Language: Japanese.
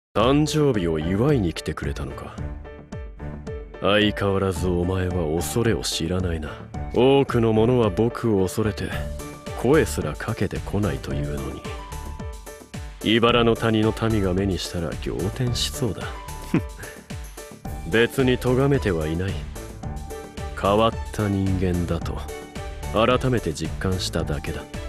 誕生日を祝いに来てくれたのか。相変わらずお前は恐れを知らないな。多くの者は僕を恐れて声すらかけてこないというのに、茨の谷の民が目にしたら仰天しそうだ。別に咎めてはいない。変わった人間だと改めて実感しただけだ。